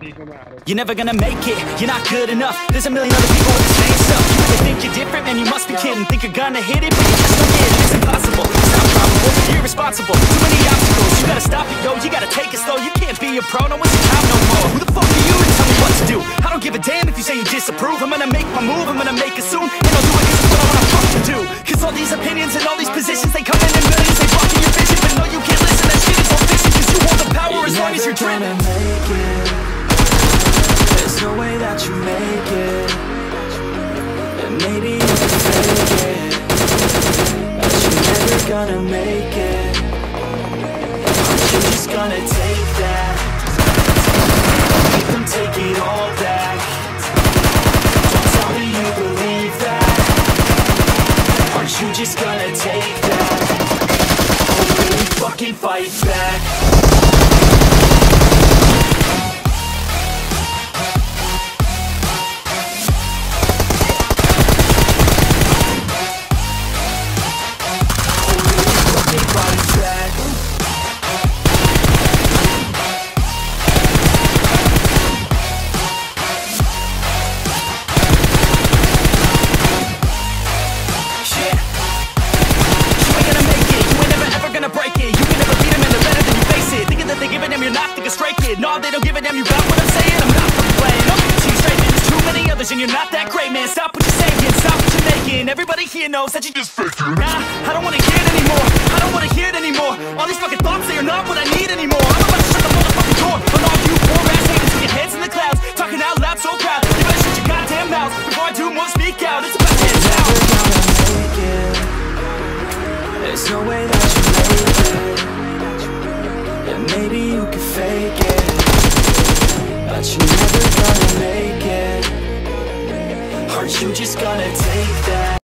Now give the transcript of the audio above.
You're never gonna make it, you're not good enough. There's a million other people with the same stuff. You think you're different, man, you must be kidding. Think you're gonna hit it, but you just don't get it. It's impossible, it's not probable, you're irresponsible. Too many obstacles, you gotta stop it, yo. You gotta take it slow, you can't be a pro, no one's your time no more. Who the fuck are you to tell me what to do? I don't give a damn if you say you disapprove. I'm gonna make my move, I'm gonna make it soon. And I'll do it 'cause it's what I wanna fucking do. 'Cause all these opinions and all these positions, they come in millions, they blocking your vision. But no, you can't listen, that shit is all fiction. 'Cause you hold the power as long as you're dreaming. There's no way that you make it, and maybe you can fake it, but you're never gonna make it. Aren't you just gonna take that? Make them take it all back. Don't tell me you believe that. Aren't you just gonna take that? Or really fucking fight back? No, they don't give a damn, you got what I'm saying? I'm not fucking playing, no, see straight, man, there's too many others and you're not that great, man. Stop what you're saying, stop what you're making. Everybody here knows that you just faking. Nah, I don't wanna hear it anymore, I don't wanna hear it anymore. All these fucking thoughts, they are not what I need anymore. I'm about to shut the motherfucking door on all you poor ass haters with your heads in the clouds, talking out loud so proud. You better shut your goddamn mouth before I do more, speak out. It's about to end now. There's no way that you make it, and maybe you can fake it, but you're never gonna make it. Aren't you just gonna take that?